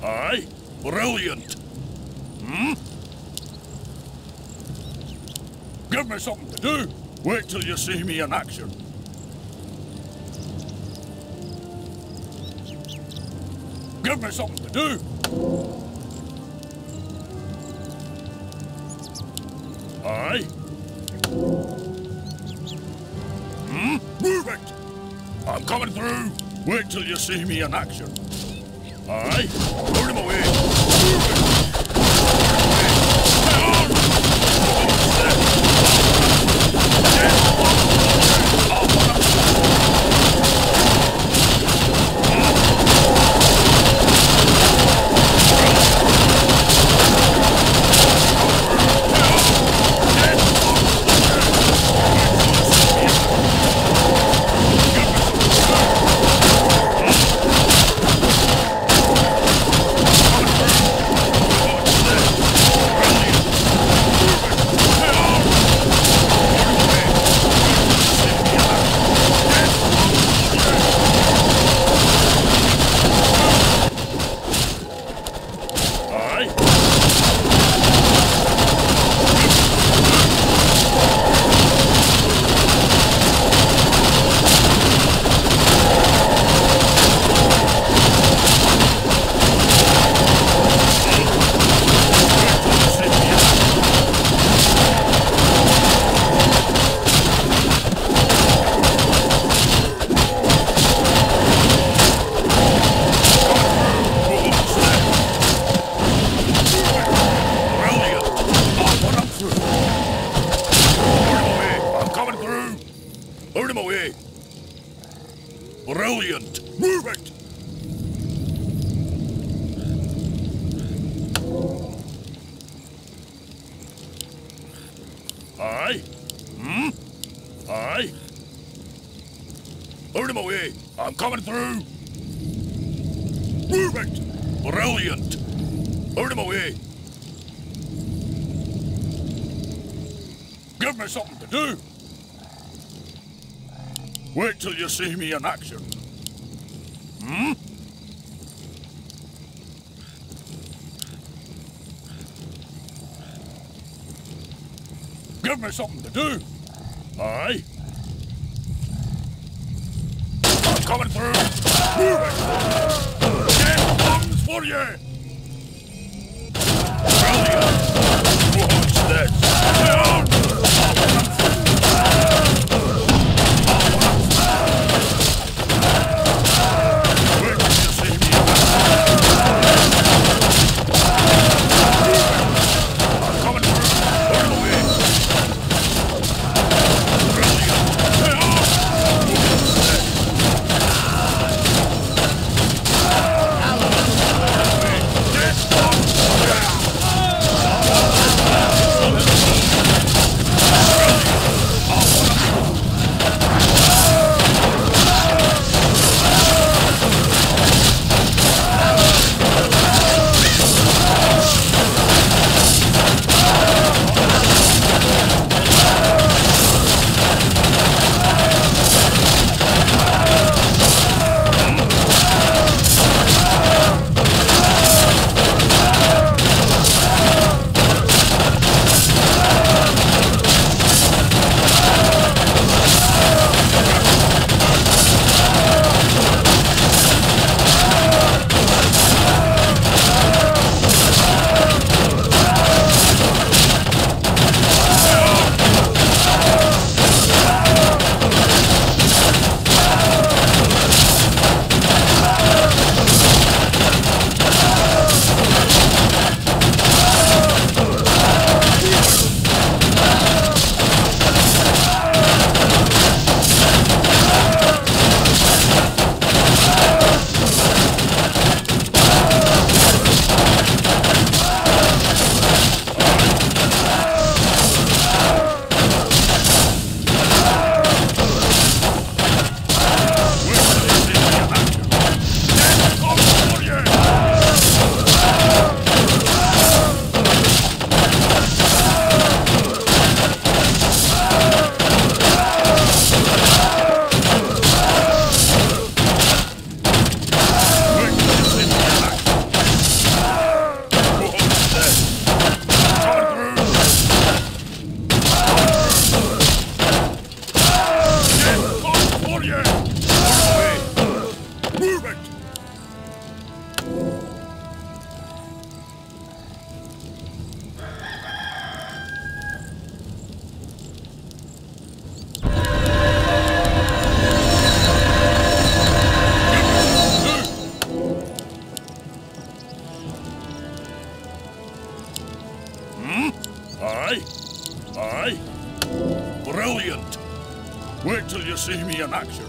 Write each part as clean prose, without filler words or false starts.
Aye, brilliant. Hmm? Give me something to do. Wait till you see me in action. Give me something to do. Aye. Hmm? Move it! I'm coming through. Wait till you see me in action. Aye. Put him away. Move it! Stay on! Put him away! Brilliant! Move it! Aye? Hmm? Aye? Put him away! I'm coming through! Move it! Brilliant! Put him away! Give me something to do! Wait till you see me in action. Hmm? Give me something to do. Aye. I'm coming through. Move it. 10 bombs for you. Brilliant. Watch this. Down. Aye? Brilliant! Wait till you see me in action.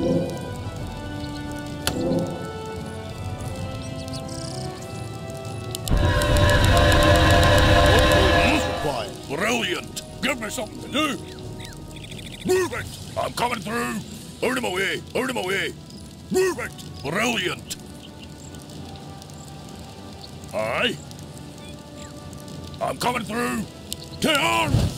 Brilliant! Give me something to do! Move it! I'm coming through! Out of my way! Out of my way! Move it! Brilliant! Aye? I'm coming through! To arms!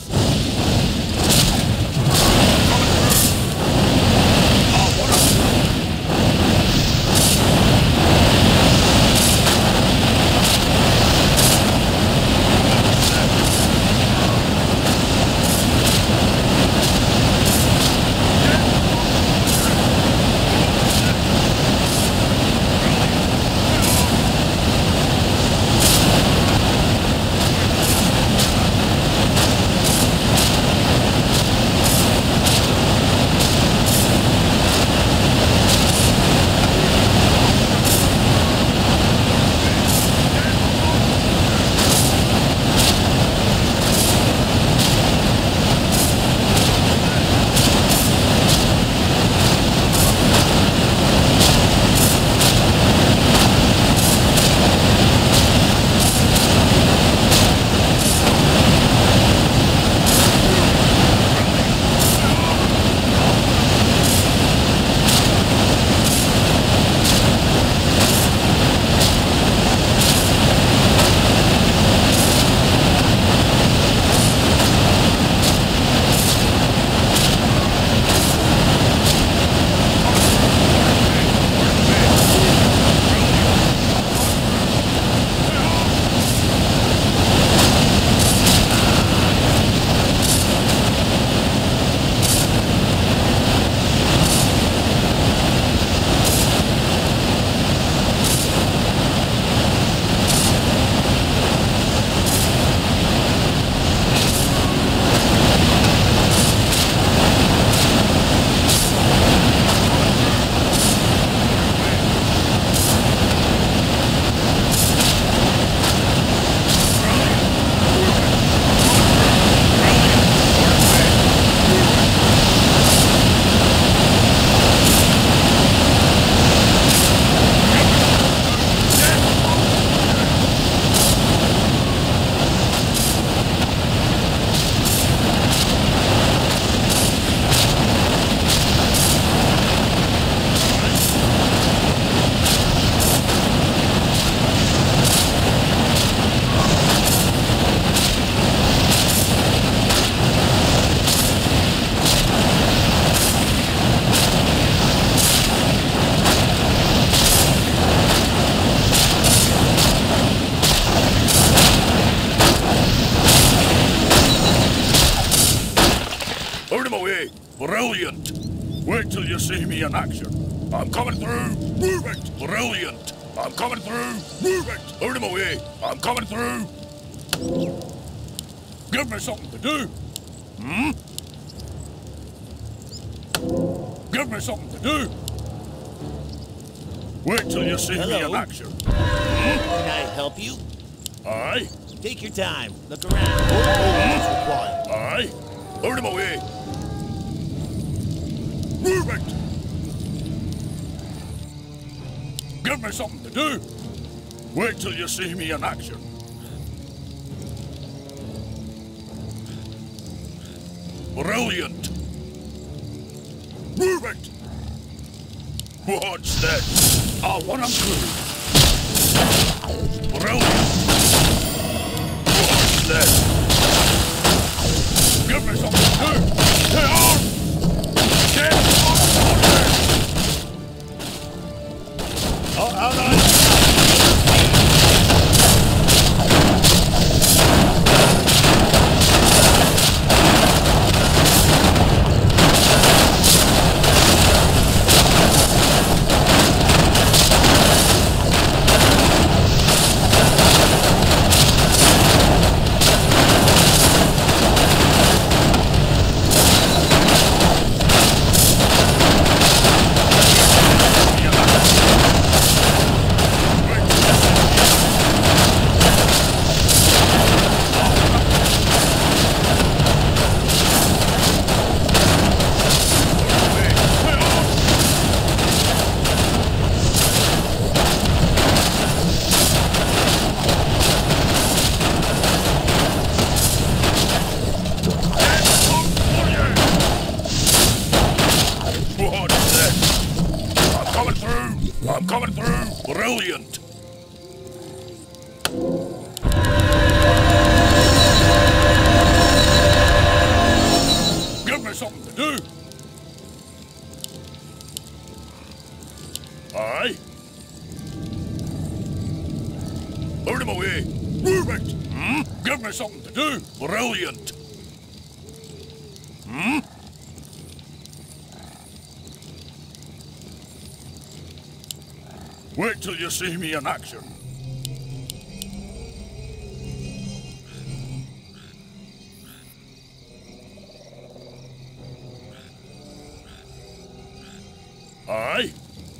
Brilliant! Wait till you see me in action. I'm coming through. Move it! Brilliant! I'm coming through. Move it! Out of my way! I'm coming through. Give me something to do. Hmm? Give me something to do. Wait till you see me in action. Can I help you? Aye? Take your time. Look around. Required. Aye? Out of my way! Move it! Give me something to do. Wait till you see me in action. Brilliant! Move it! What's this? I want 'em through. Brilliant! What's this? Give me something to do. Stay on! Get on! something to do. Aye. Out of my way. Move it. Give me something to do. Brilliant. Wait till you see me in action. Aye.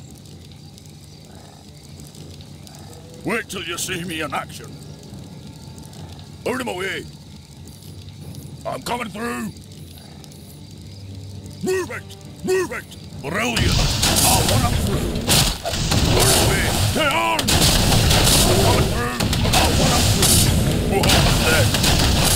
Wait till you see me in action. Out of my way. I'm coming through. Move it! Move it! Brilliant! I'll run up through. Out of my way. Stay on! I'm coming through. I'll run up through. Whoa, what's that?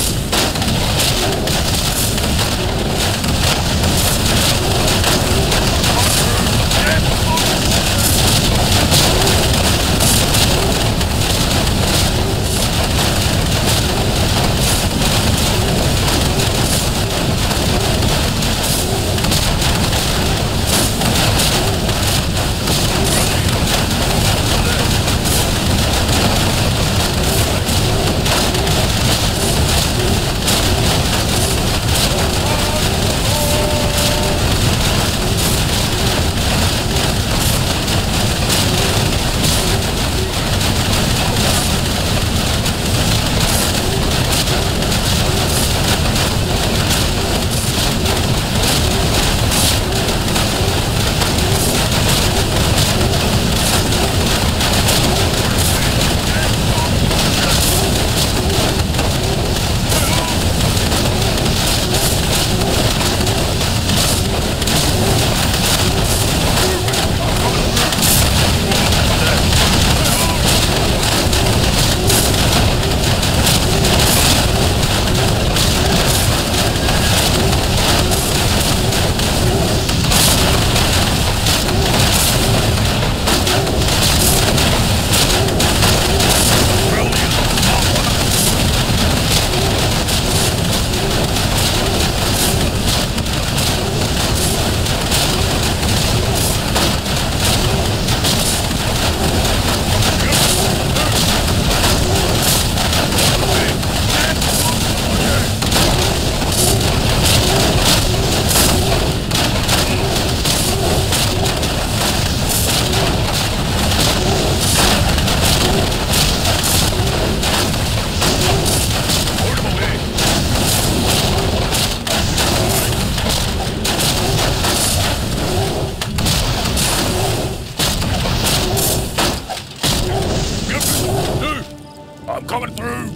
I'm coming through.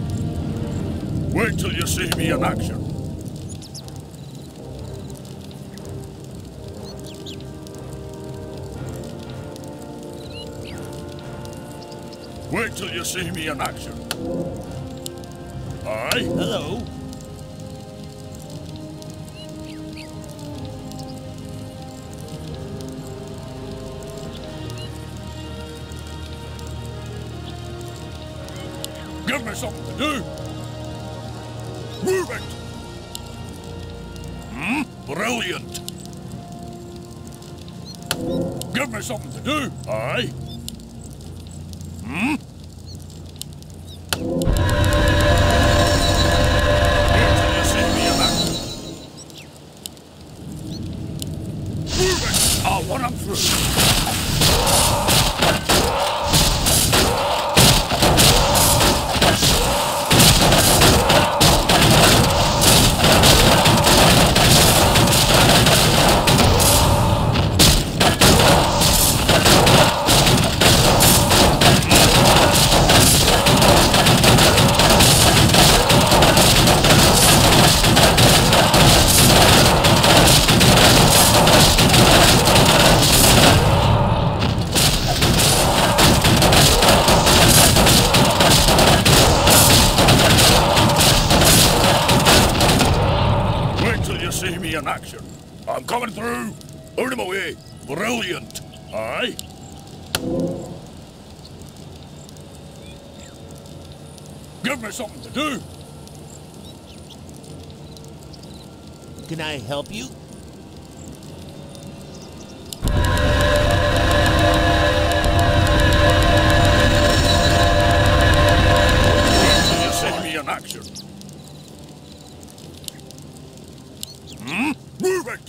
Wait till you see me in action. Wait till you see me in action. Aye? Hello? Give me something to do. Move it. Brilliant. Give me something to do. Aye. Wait till you see me in action. Move it. I'll run up through. See me in action. I'm coming through. Out of my way. Brilliant. Aye? Give me something to do. Can I help you? You see me in action. Move it!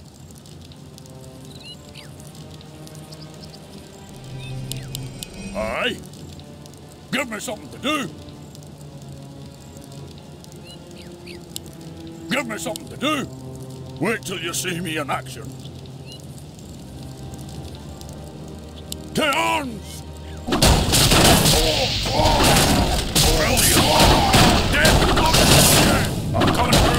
Aye. Give me something to do. Give me something to do. Wait till you see me in action. To arms! Brilliant! Dead! I'm coming through!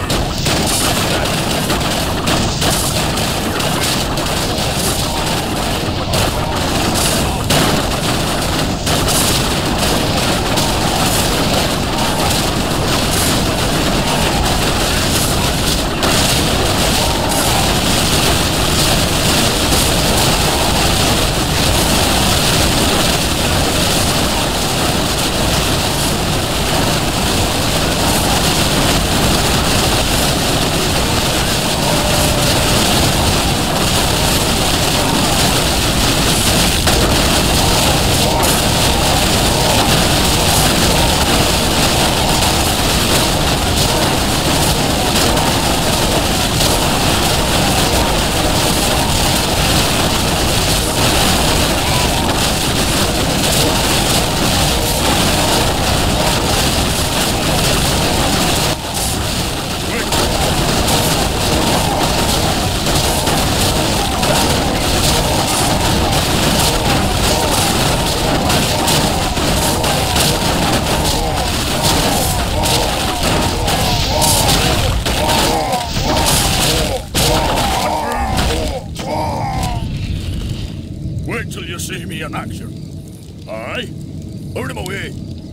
Wait till you see me in action. Aye? Out of my way.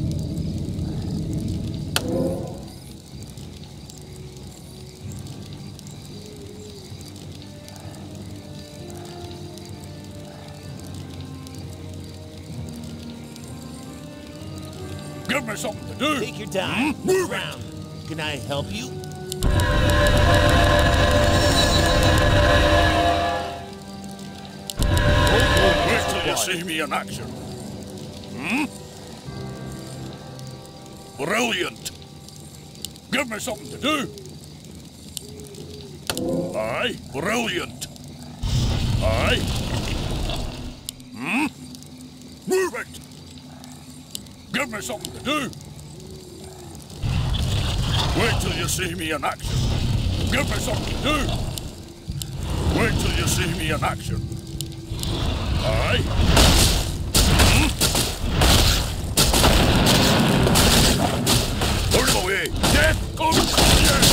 Give me something to do. Take your time. Look around. Can I help you? Wait till you see me in action. Brilliant. Give me something to do. Aye, brilliant. Aye. Move it. Give me something to do. Wait till you see me in action. Give me something to do. Wait till you see me in action. Aye. Out of my way. Death comes. Yes.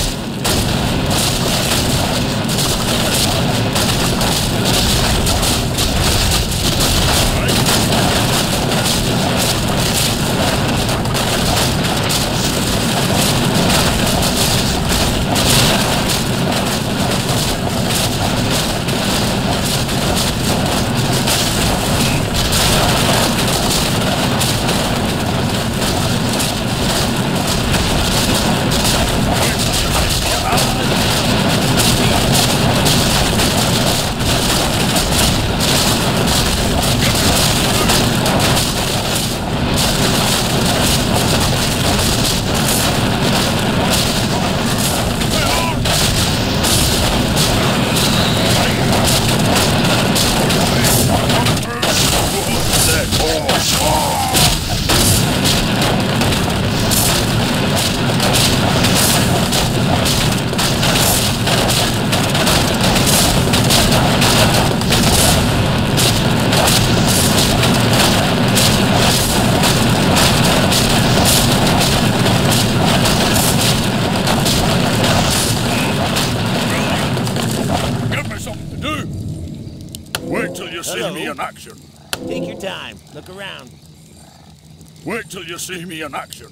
Wait till you see me in action. Take your time. Look around. Wait till you see me in action.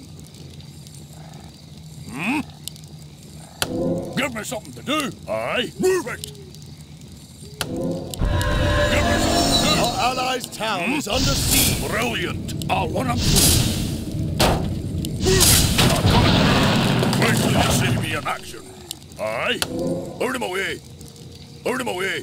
Give me something to do. Aye. Move it. Give me something to do. Our allies' town is under siege. Brilliant. I want to move it. I'm coming. Wait till you see me in action. Aye. Out of my way. Out of my way.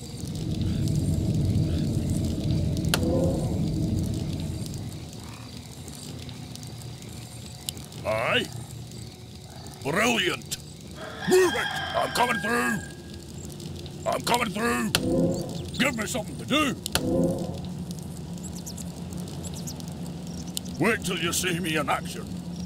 Aye. Brilliant. Move it! I'm coming through. I'm coming through. Give me something to do. Wait till you see me in action.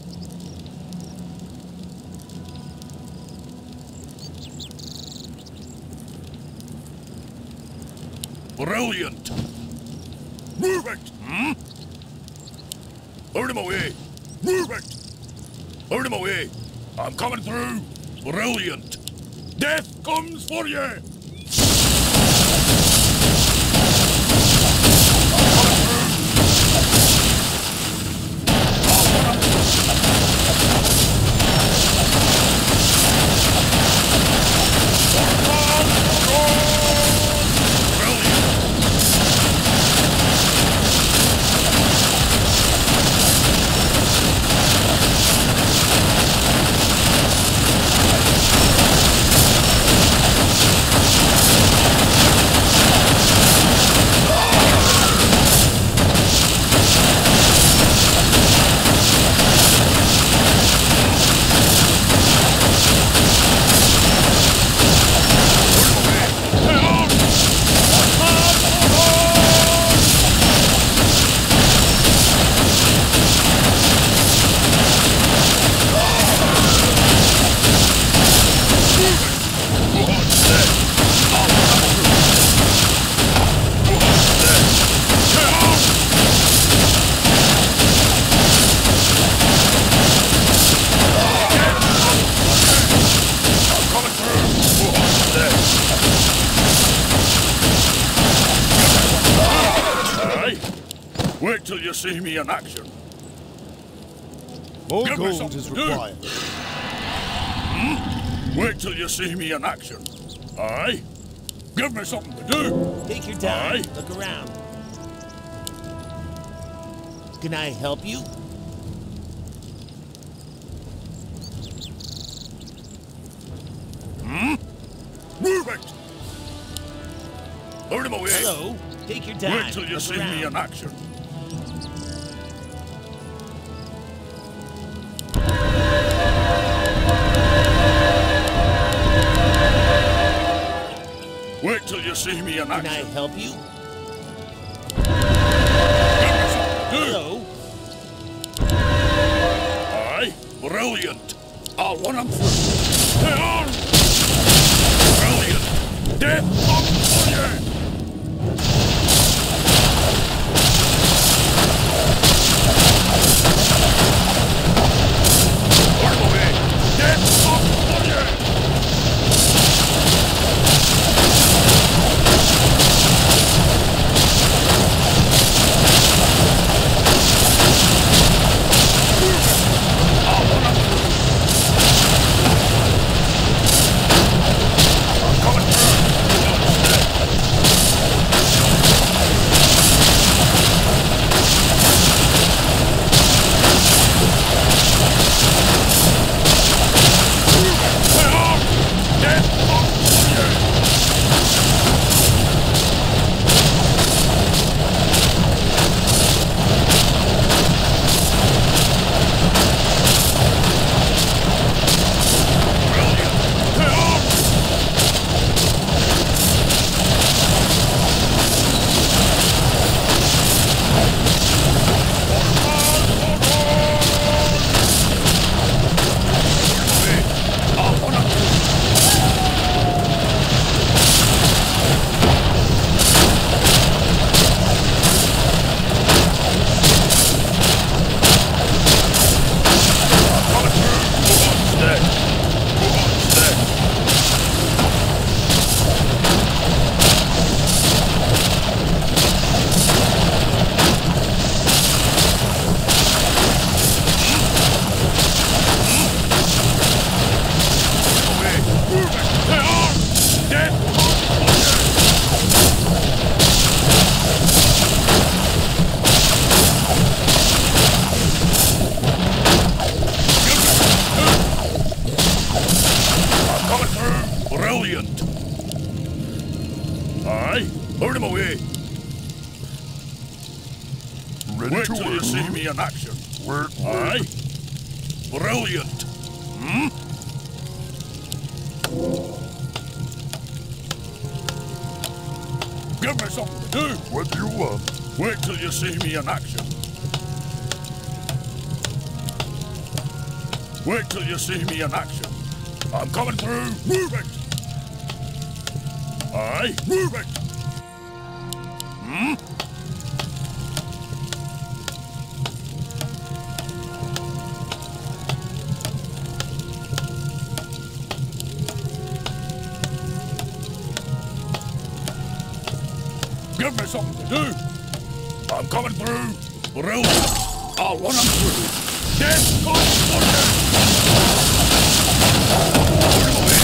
Brilliant. Move it! Hmm? Out of my way. Move it! Out of my way. I'm coming through. Brilliant. Death comes for you. Wait till you see me in action. More Give me gold something is to do. required. Wait till you see me in action. Aye. Give me something to do. Take your time. Aye. Look around. Can I help you? Move it! Out of my way. Hello. Take your time. Wait till you Look see around. me in action. Wait till you see me in Can I action. help you? Give me something to do. Hello. Aye. Brilliant. I'll run him through. Stay on! Brilliant. Death comes for you. Out of the way. Death comes for you. I'll run him through. Brilliant! Aye, out of my way. Ready Wait to till work. you see me in action. Work, Aye. Brilliant. Hmm? Give me something to do. What do you want? Wait till you see me in action. Wait till you see me in action. I'm coming through. Move it. Aye, move it. Hmm? Give me something to do. I'm coming through. Brilliant. I'll run them through. Death comes thunder. Put him away.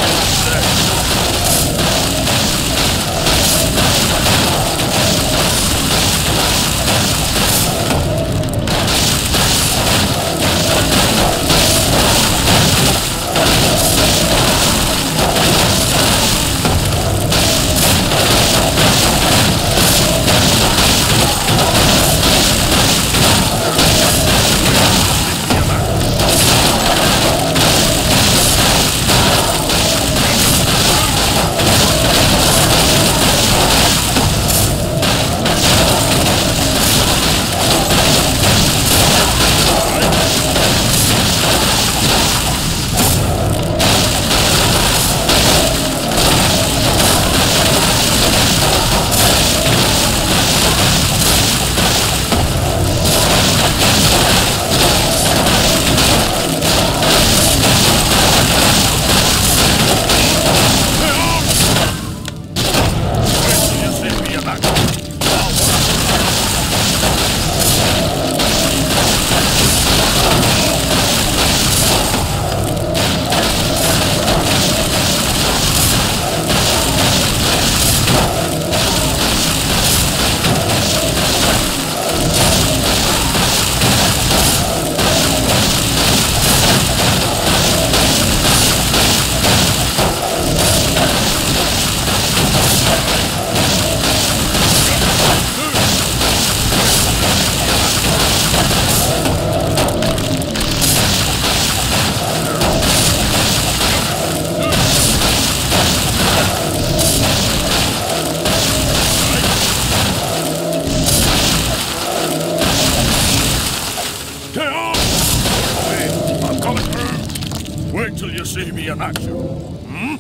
Wait till you see me in action. Hmm?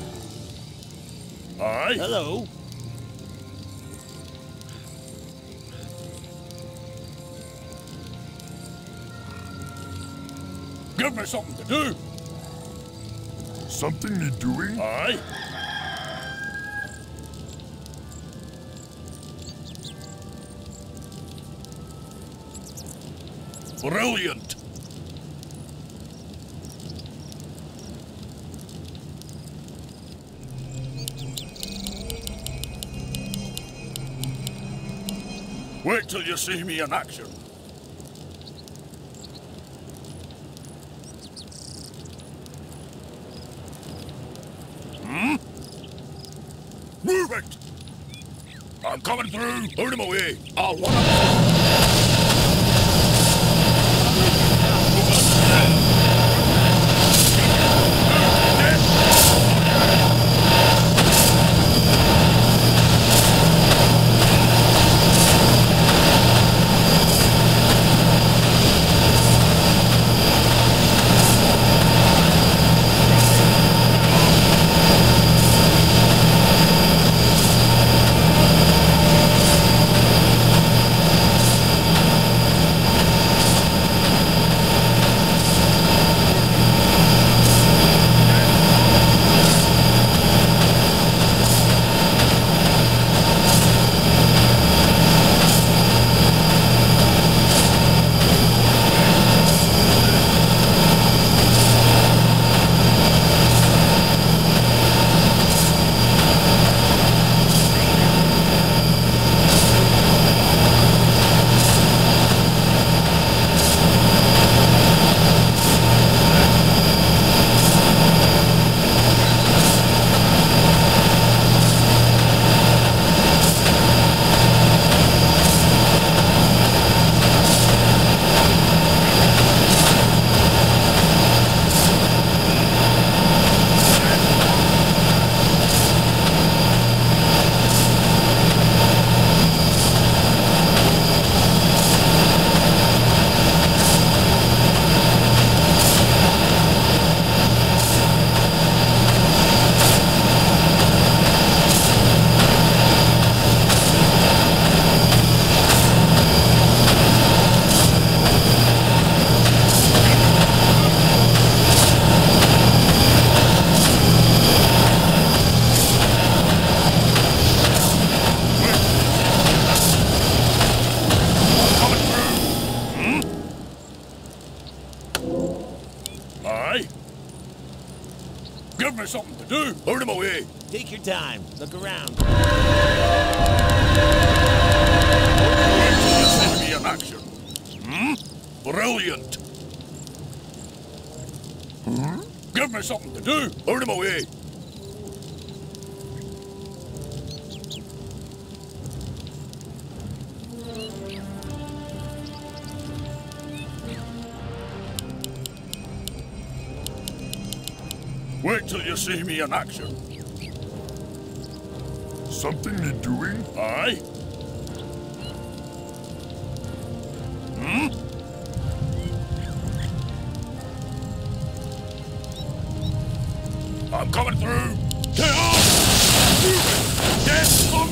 Aye? Hello. Give me something to do. Something need doing? Aye? Brilliant. Wait till you see me in action. Hmm? Move it! I'm coming through. Out of my way. I'll run up. do. Out of my way. Take your time. Look around. Wait till you see me in action. Brilliant. Give me something to do. Out of my way. Wait till you see me in action. Something need doing? Aye? I'm coming through. Get off! Move it! Get up!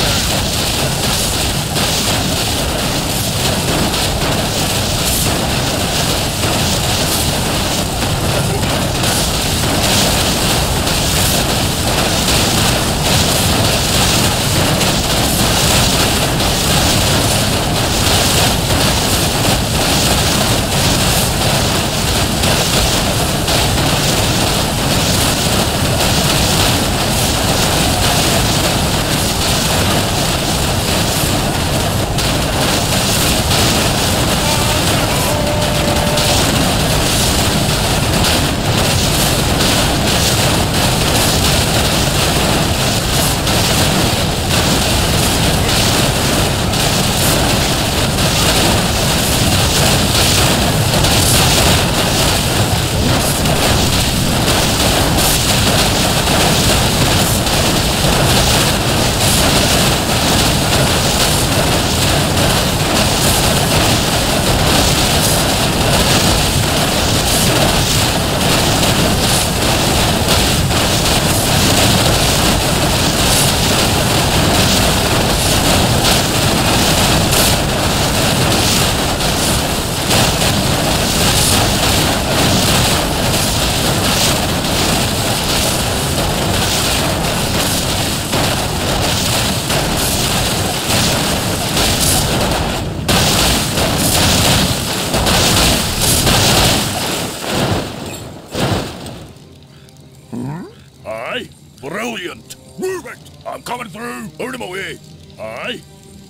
Aye? Brilliant! Move it! I'm coming through! Out of my way! Aye?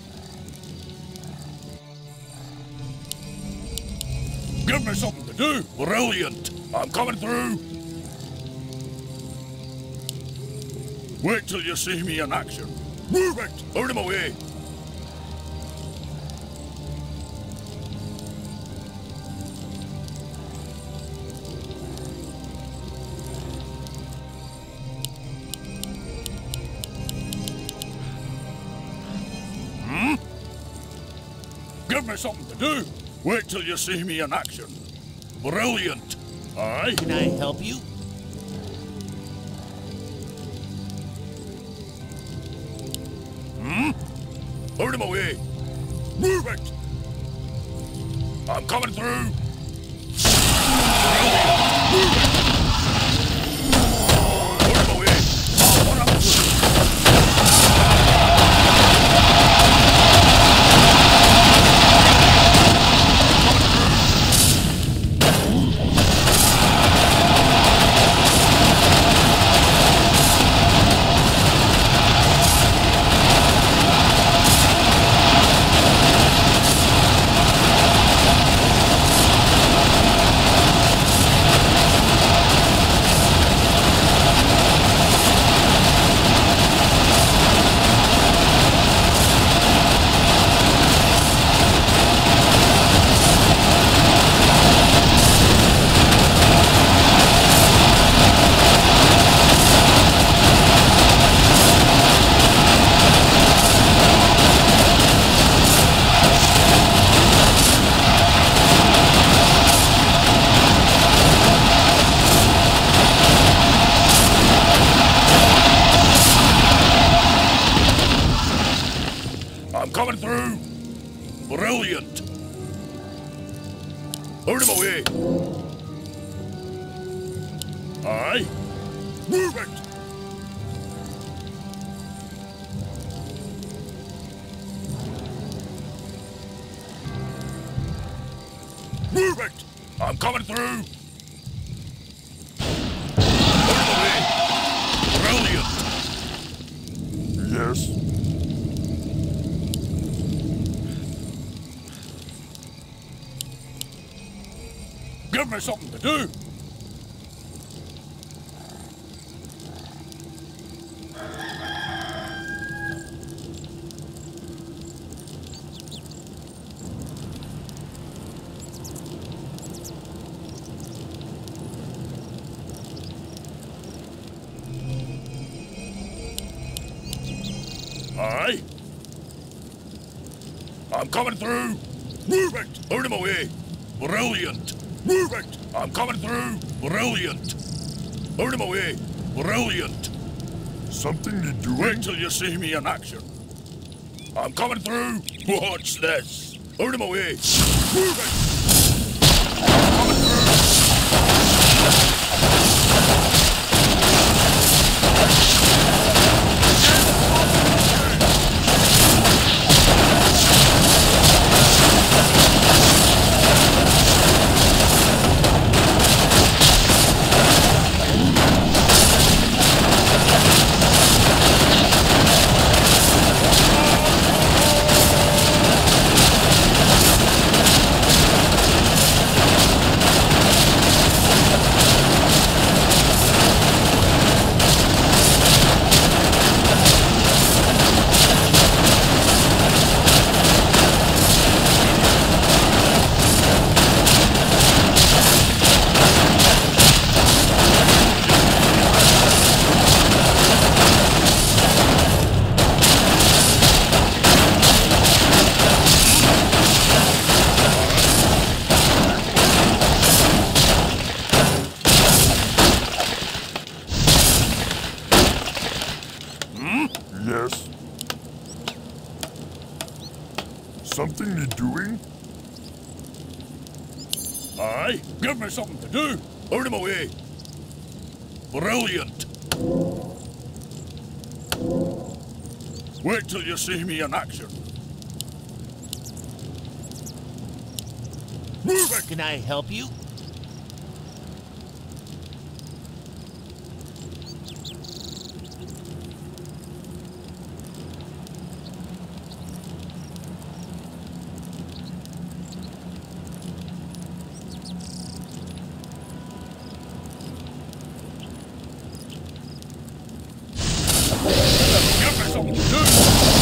Give me something to do! Brilliant! I'm coming through! Wait till you see me in action! Move it! Out of my way! Give me something to do. Wait till you see me in action. Brilliant. Aye? Can I help you? Out of my way. Move it. I'm coming through. Brilliant. Move it. Out of my way. I'll run up through. I'm coming through! Brilliant! Out of my way! Aye? Move it! Move it! I'm coming through! Out of my way! Yes. Give me something to do. Aye. I'm coming through. Move it. Out of my way. Brilliant. Move it. I'm coming through. Brilliant. Out of my way. Brilliant. Something you doing? Wait till you see me in action. I'm coming through. Watch this. Out of my way. Move it. I'm coming through. Yes. Something you doing? Aye. Give me something to do. Out of my way. Brilliant. Wait till you see me in action. Move it. Can I help you? Give me something to do.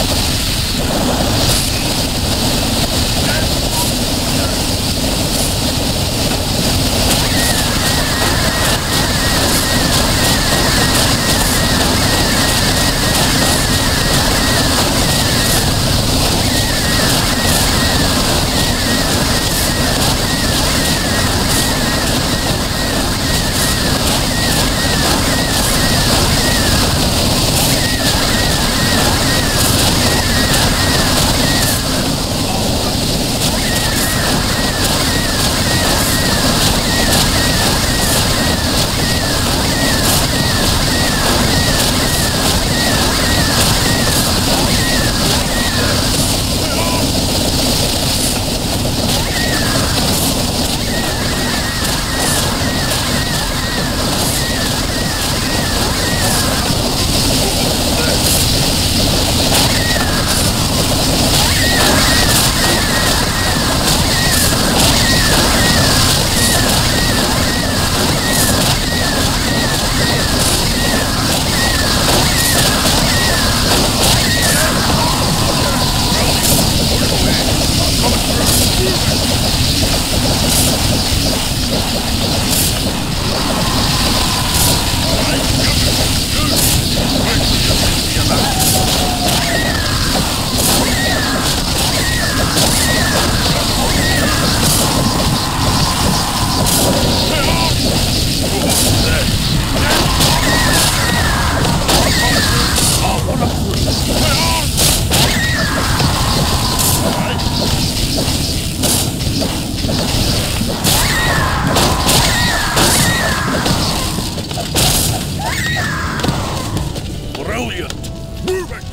Brilliant! Move it!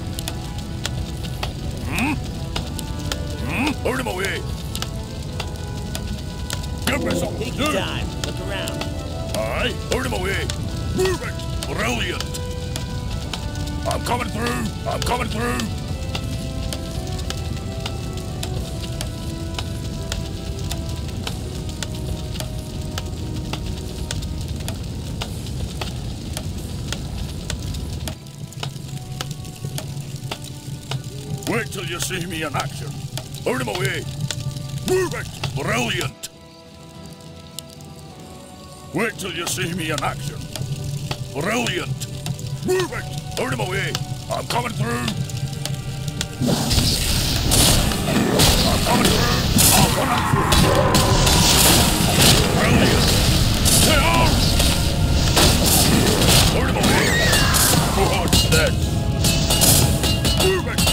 Out of my way! Give me something Take to your do! time. Look around. Aye, out of my way! Move it! Brilliant! I'm coming through! I'm coming through! Wait till you see me in action. Out of my way. Move it! Brilliant! Wait till you see me in action. Brilliant! Move it! Out of my way. I'm coming through. I'm coming through. I'm coming through. Brilliant! Stay on! Out of my way. What's that? Move it!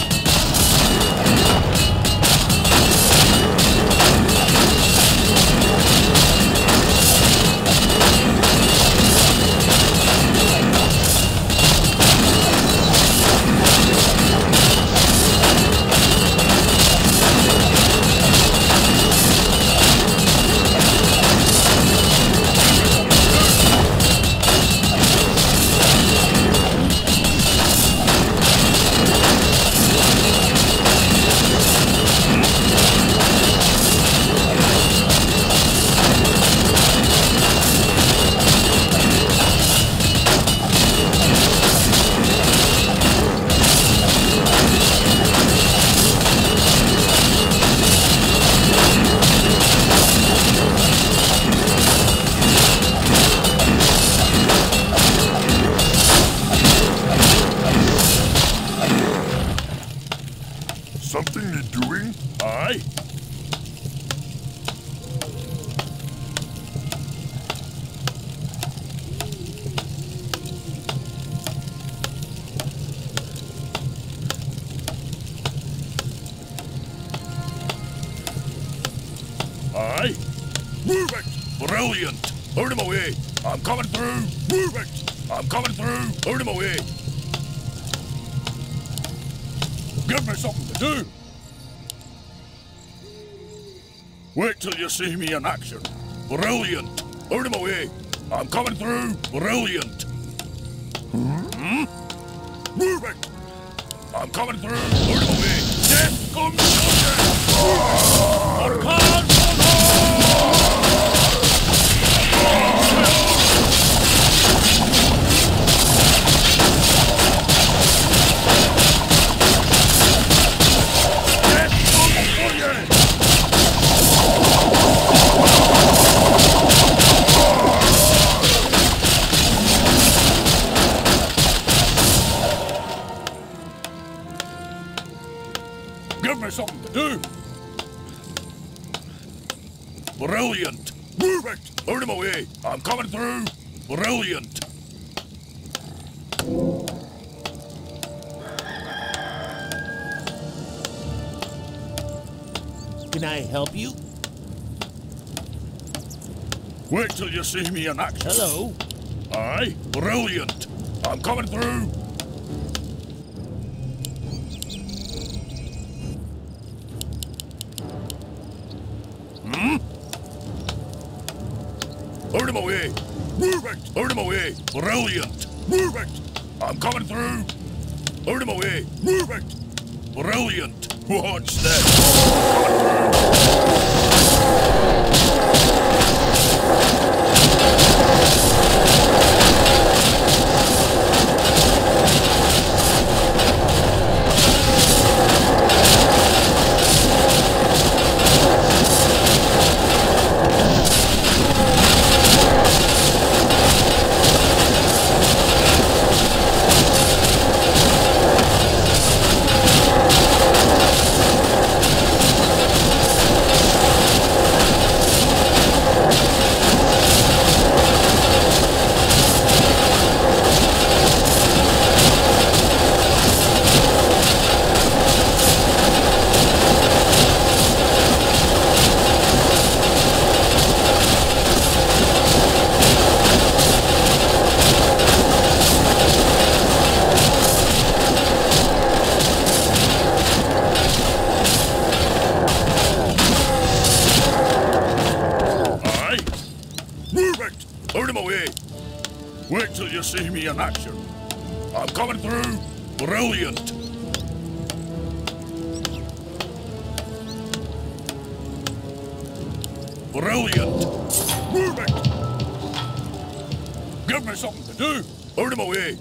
Something you're doing? Aye. Aye. Move it! Brilliant! Out of my way! I'm coming through! Move it! I'm coming through! Out of my way! Give me something to do! Wait till you see me in action. Brilliant! Out of my way! I'm coming through! Brilliant! Hmm? Move it! I'm coming through! Out of my way! Death comes Give me something to do! Brilliant! Move it! Out of my way! I'm coming through! Brilliant! Can I help you? Wait till you see me in action. Hello? Aye, brilliant! I'm coming through! Hmm? Out of my way! Move it! Out of my way! Brilliant! Move it! I'm coming through! Out of my way! Move it! Brilliant! What's that? Out of my way! Wait till you see me in action. I'm coming through! Brilliant. Brilliant. Move it. Give me something to do. Out of my way.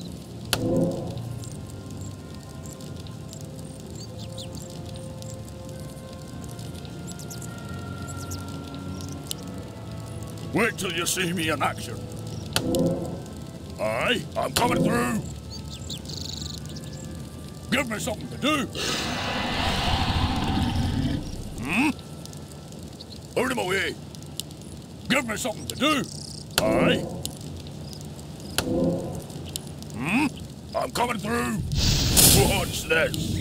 Wait till you see me in action. Aye, I'm coming through. Give me something to do. Out of my way. Give me something to do. Aye. I'm coming through. What's this?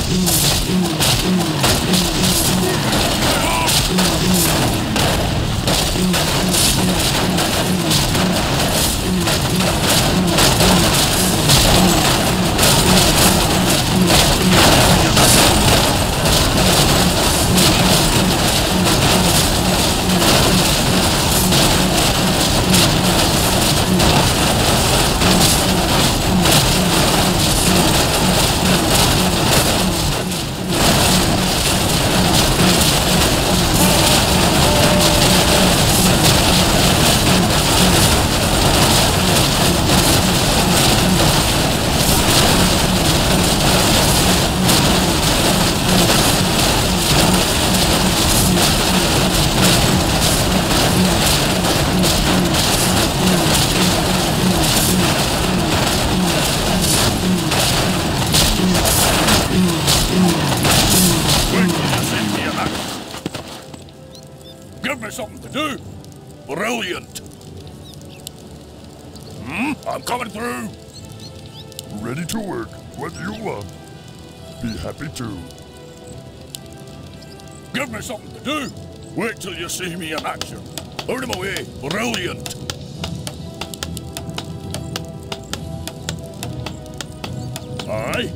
Give me something to do. Brilliant. I'm coming through. Ready to work. What do you want? Be happy to. Give me something to do. Wait till you see me in action. Out of my way. Brilliant. Aye.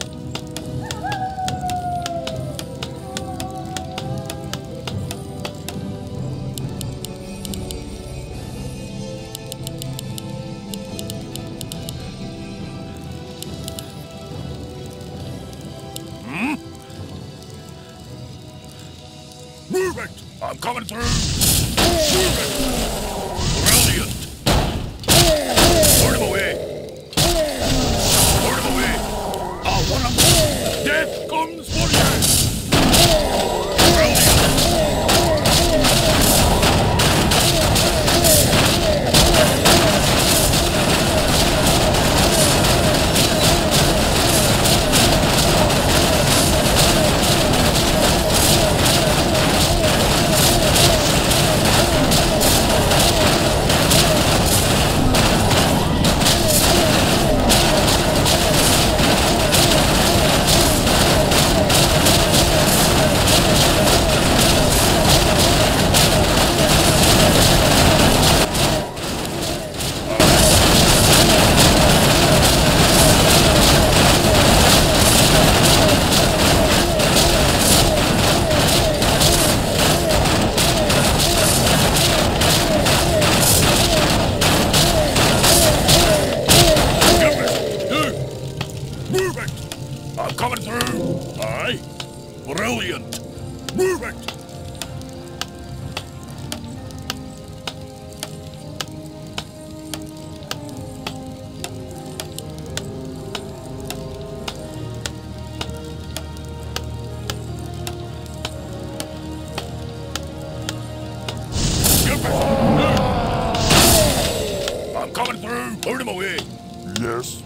Move it! I'm coming through! Move it! Brilliant! Out of my way! Out of my way! I want 'em! Death comes for you! Brilliant! I'm coming through! Aye? Brilliant! Move it! Give me something to do! I'm coming through! Out of my way! Yes.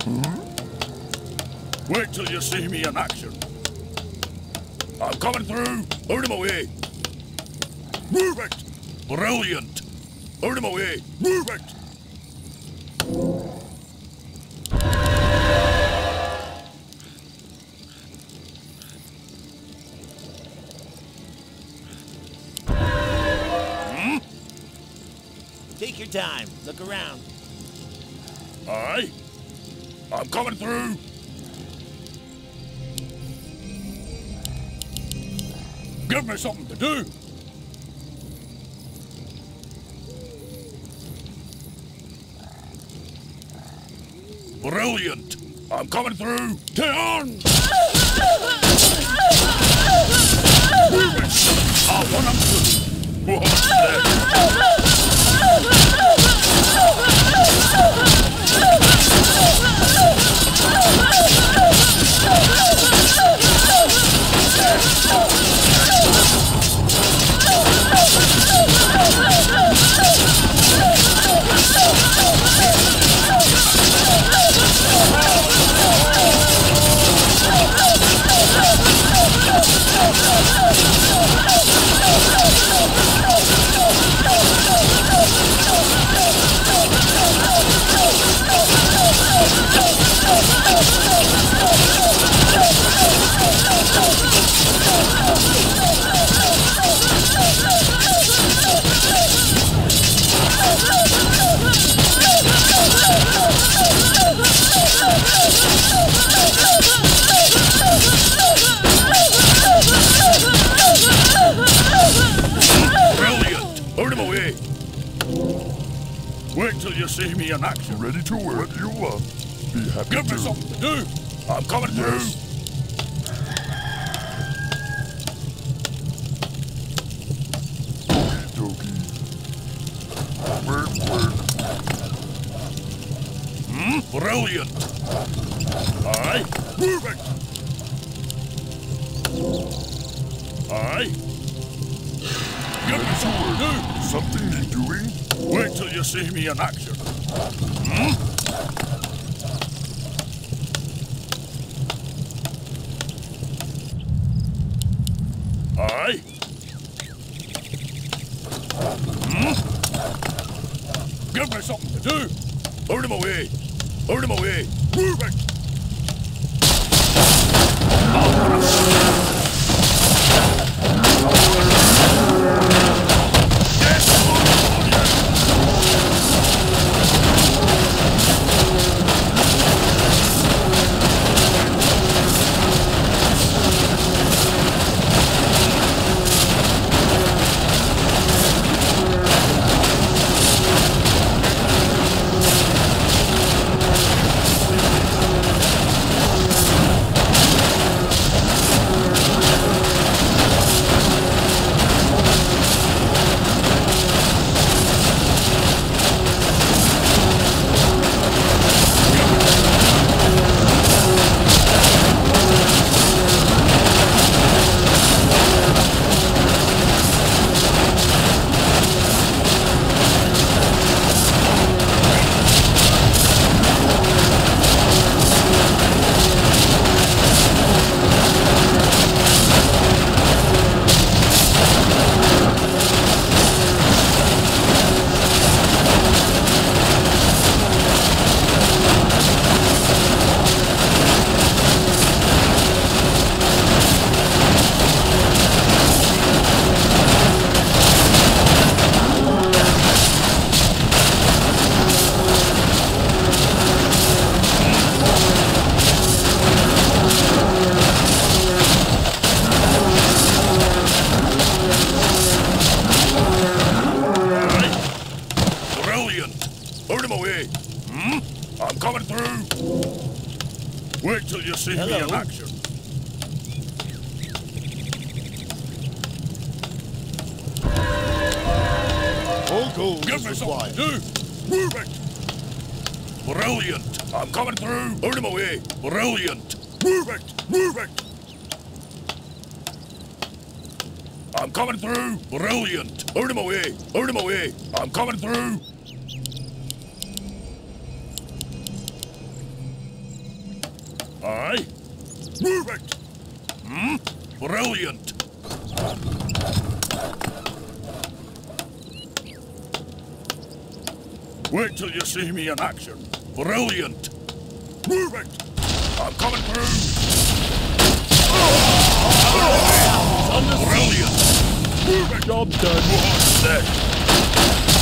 Wait till you see me in action. I'm coming through. Out of my way. Move it. Brilliant. Out of my way. Move it. Take your time. Look around. Aye. I'm coming through. Give me something to do. Brilliant. I'm coming through. Stay on. Move it. I want him to. What's that? Wait till you see me in action. Ready to work. What you want. Be happy Give to. me something to do. I'm coming through. Okie dokie. Work. Brilliant. Aye. Move it. Aye. Give me something to do. Something need doing? Wait till you see me in action. Aye. Give me something to do. Out of my way. Out of my way. Move it. Out of my way. I'm coming through. Wait till you see me in action. All gold Give me is something required. to do. Move it. Brilliant. I'm coming through. Out of my way. Brilliant. Move it. Move it. I'm coming through. Brilliant. Out of my way. Out of my way. I'm coming through. Aye. Move it. Brilliant. Wait till you see me in action. Brilliant. Move it. I'm coming through. Brilliant. Move it. Job done. What's that?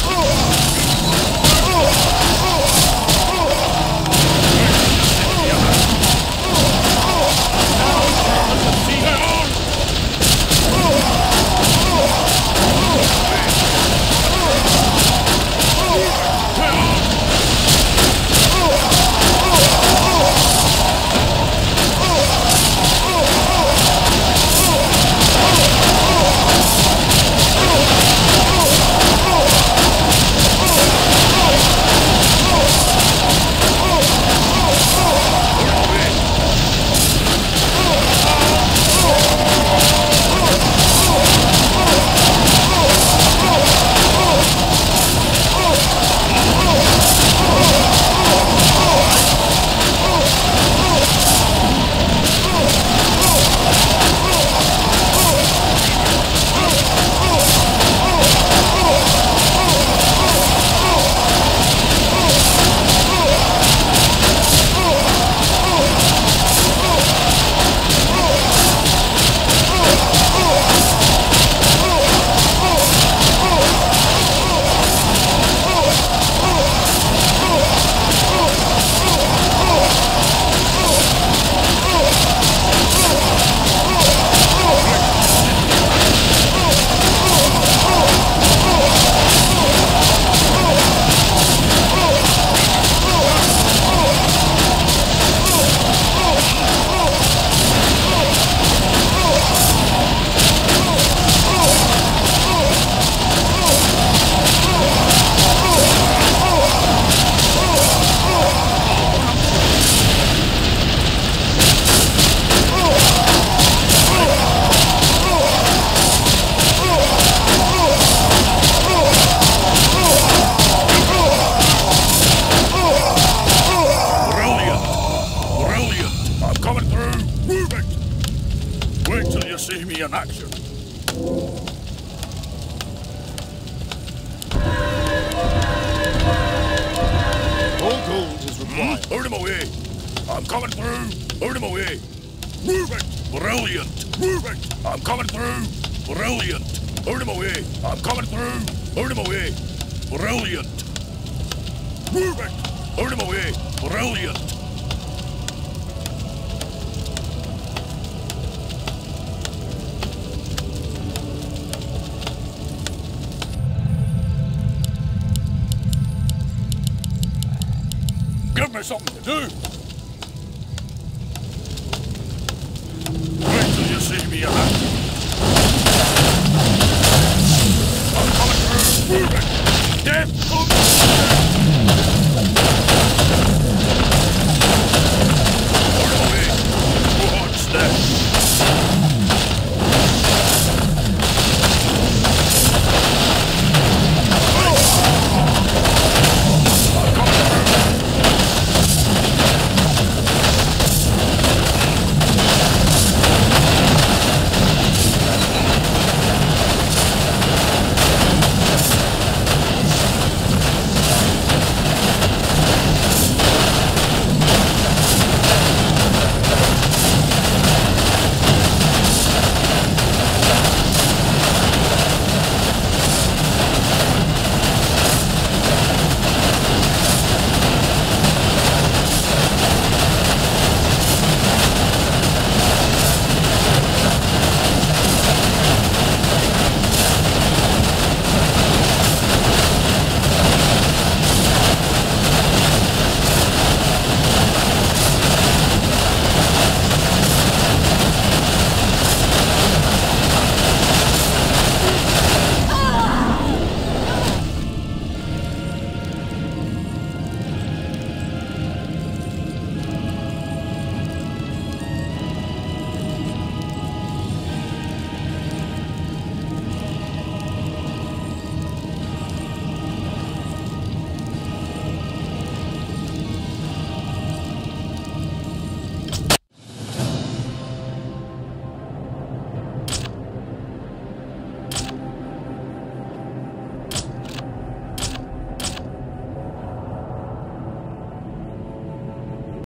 me in action. All gold is required. Out of my way. I'm coming through. Out of my way. Move it. Brilliant. Move it. I'm coming through. Brilliant. Out of my way. I'm coming through. Out of my way. Brilliant. Move it. Out of my way. Brilliant. Give me something to do. Wait till you see me in action. I'm coming through. Move it. Death comes.